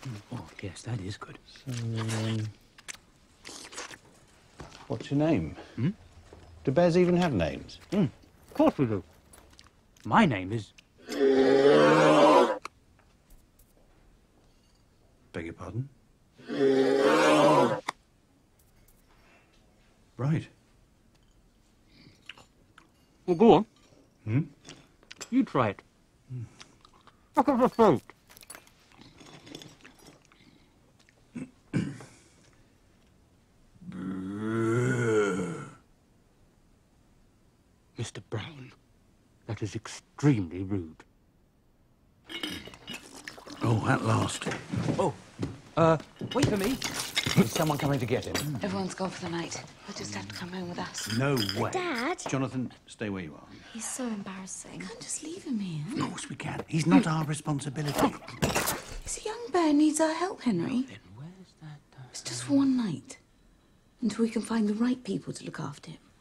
Oh, yes, that is good. So, what's your name? Hmm? Do bears even have names? Of course we do. My name is... Beg your pardon? Right. Well, go on. Hmm? You try it. Look at the throat. Mr. Brown, that is extremely rude. Oh, at last. Oh, wait for me. Is someone coming to get him? Everyone's gone for the night. He'll just have to come home with us. No way. Dad? Jonathan, stay where you are. He's so embarrassing. Can't just leave him here. Of course we can. He's not our responsibility. He's a young bear, needs our help, Henry. Then where's that... It's just for one night. Until we can find the right people to look after him.